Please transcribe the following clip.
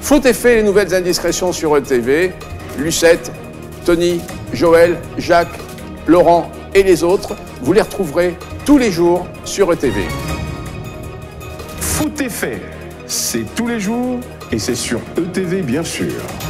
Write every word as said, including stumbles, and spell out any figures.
Foot et fait les nouvelles indiscrétions sur E T V. Lucette, Tony, Joël, Jacques, Laurent et les autres, vous les retrouverez tous les jours sur E T V. Foot et fait, c'est tous les jours et c'est sur E T V bien sûr.